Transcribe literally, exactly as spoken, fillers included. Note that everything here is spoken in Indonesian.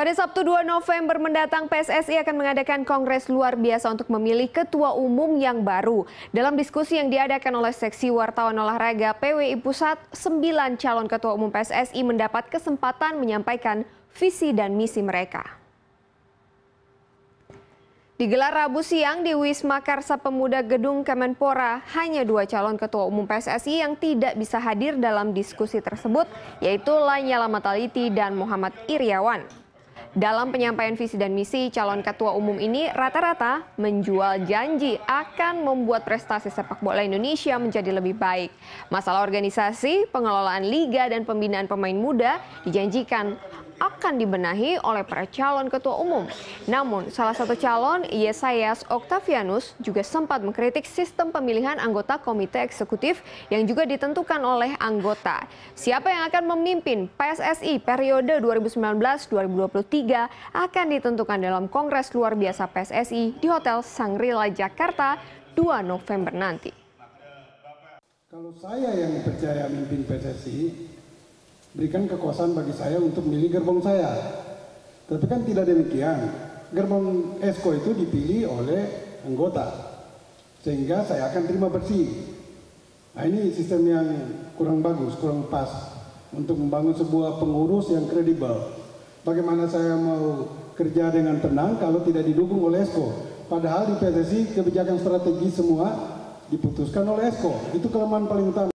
Pada Sabtu dua November mendatang, P S S I akan mengadakan kongres luar biasa untuk memilih ketua umum yang baru. Dalam diskusi yang diadakan oleh Seksi Wartawan Olahraga P W I Pusat, sembilan calon ketua umum P S S I mendapat kesempatan menyampaikan visi dan misi mereka. Digelar Rabu siang di Wisma Karsa Pemuda Gedung Kemenpora, hanya dua calon ketua umum P S S I yang tidak bisa hadir dalam diskusi tersebut, yaitu Lanyala Mataliti dan Muhammad Iriawan. Dalam penyampaian visi dan misi, calon ketua umum ini rata-rata menjual janji akan membuat prestasi sepak bola Indonesia menjadi lebih baik. Masalah organisasi, pengelolaan liga, dan pembinaan pemain muda dijanjikan akan dibenahi oleh para calon ketua umum. Namun, salah satu calon, Yesayas Octavianus, juga sempat mengkritik sistem pemilihan anggota komite eksekutif yang juga ditentukan oleh anggota. Siapa yang akan memimpin P S S I periode dua ribu sembilan belas dua ribu dua puluh tiga akan ditentukan dalam Kongres Luar Biasa P S S I di Hotel Shangri-La Jakarta dua November nanti. Kalau saya yang percaya memimpin P S S I, berikan kekuasaan bagi saya untuk memilih gerbong saya. Tapi kan tidak demikian. Gerbong Esko itu dipilih oleh anggota, sehingga saya akan terima bersih. Nah, ini sistem yang kurang bagus, kurang pas untuk membangun sebuah pengurus yang kredibel. Bagaimana saya mau kerja dengan tenang kalau tidak didukung oleh Esko? Padahal di P S S I kebijakan strategi semua diputuskan oleh Esko. Itu kelemahan paling utama.